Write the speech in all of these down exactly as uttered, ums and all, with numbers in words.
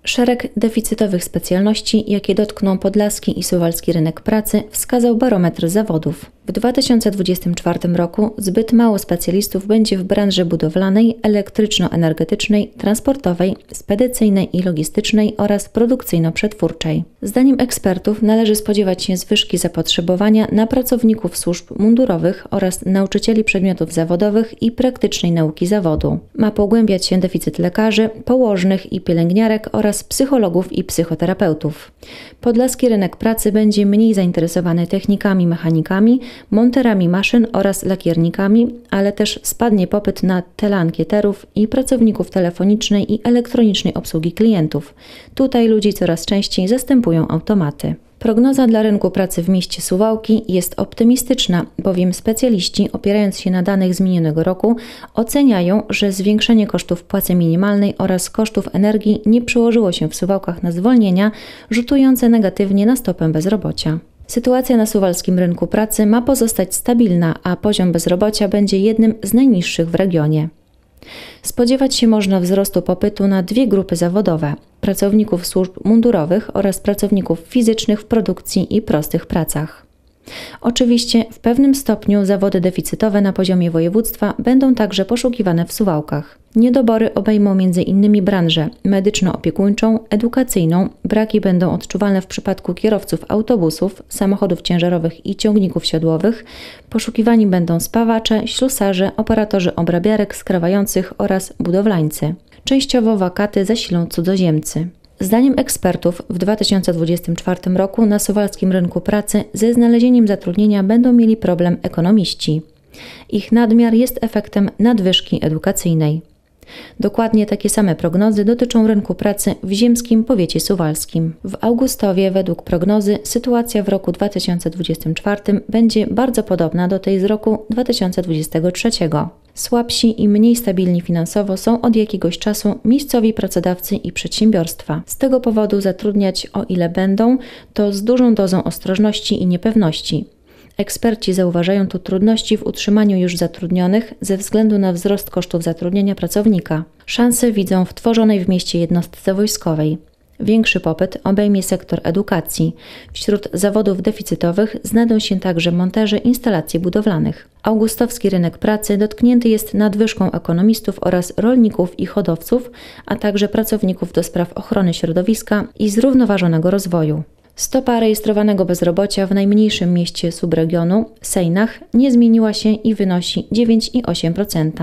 Szereg deficytowych specjalności, jakie dotkną podlaski i suwalski rynek pracy, wskazał barometr zawodów. W dwa tysiące dwudziestym czwartym roku zbyt mało specjalistów będzie w branży budowlanej, elektryczno-energetycznej, transportowej, spedycyjnej i logistycznej oraz produkcyjno-przetwórczej. Zdaniem ekspertów należy spodziewać się zwyżki zapotrzebowania na pracowników służb mundurowych oraz nauczycieli przedmiotów zawodowych i praktycznej nauki zawodu. Ma pogłębiać się deficyt lekarzy, położnych i pielęgniarek oraz psychologów i psychoterapeutów. Podlaski rynek pracy będzie mniej zainteresowany technikami, mechanikami, monterami maszyn oraz lakiernikami, ale też spadnie popyt na teleankieterów i pracowników telefonicznej i elektronicznej obsługi klientów. Tutaj ludzi coraz częściej zastępują automaty. Prognoza dla rynku pracy w mieście Suwałki jest optymistyczna, bowiem specjaliści, opierając się na danych z minionego roku, oceniają, że zwiększenie kosztów płacy minimalnej oraz kosztów energii nie przełożyło się w Suwałkach na zwolnienia, rzutujące negatywnie na stopę bezrobocia. Sytuacja na suwalskim rynku pracy ma pozostać stabilna, a poziom bezrobocia będzie jednym z najniższych w regionie. Spodziewać się można wzrostu popytu na dwie grupy zawodowe – pracowników służb mundurowych oraz pracowników fizycznych w produkcji i prostych pracach. Oczywiście w pewnym stopniu zawody deficytowe na poziomie województwa będą także poszukiwane w Suwałkach. Niedobory obejmą między innymi branżę medyczno-opiekuńczą, edukacyjną, braki będą odczuwalne w przypadku kierowców autobusów, samochodów ciężarowych i ciągników siodłowych, poszukiwani będą spawacze, ślusarze, operatorzy obrabiarek skrawających oraz budowlańcy. Częściowo wakaty zasilą cudzoziemcy. Zdaniem ekspertów w dwa tysiące dwudziestym czwartym roku na suwalskim rynku pracy ze znalezieniem zatrudnienia będą mieli problem ekonomiści. Ich nadmiar jest efektem nadwyżki edukacyjnej. Dokładnie takie same prognozy dotyczą rynku pracy w ziemskim powiecie suwalskim. W Augustowie według prognozy sytuacja w roku dwa tysiące dwudziestym czwartym będzie bardzo podobna do tej z roku dwa tysiące dwudziestego trzeciego. Słabsi i mniej stabilni finansowo są od jakiegoś czasu miejscowi pracodawcy i przedsiębiorstwa. Z tego powodu zatrudniać, o ile będą, to z dużą dozą ostrożności i niepewności. Eksperci zauważają tu trudności w utrzymaniu już zatrudnionych ze względu na wzrost kosztów zatrudnienia pracownika. Szanse widzą w tworzonej w mieście jednostce wojskowej. Większy popyt obejmie sektor edukacji. Wśród zawodów deficytowych znajdą się także monterzy instalacji budowlanych. Augustowski rynek pracy dotknięty jest nadwyżką ekonomistów oraz rolników i hodowców, a także pracowników do spraw ochrony środowiska i zrównoważonego rozwoju. Stopa rejestrowanego bezrobocia w najmniejszym mieście subregionu, Sejnach, nie zmieniła się i wynosi dziewięć przecinek osiem procent.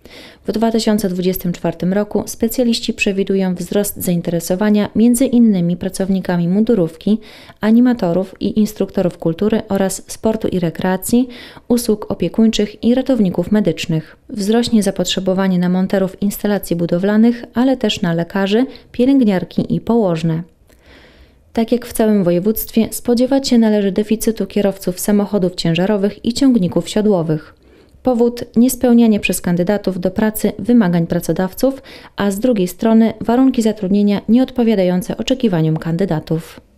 W dwa tysiące dwudziestym czwartym roku specjaliści przewidują wzrost zainteresowania między innymi pracownikami mundurówki, animatorów i instruktorów kultury oraz sportu i rekreacji, usług opiekuńczych i ratowników medycznych. Wzrośnie zapotrzebowanie na monterów instalacji budowlanych, ale też na lekarzy, pielęgniarki i położne. Tak jak w całym województwie, spodziewać się należy deficytu kierowców samochodów ciężarowych i ciągników siodłowych. Powód – niespełnianie przez kandydatów do pracy wymagań pracodawców, a z drugiej strony warunki zatrudnienia nieodpowiadające oczekiwaniom kandydatów.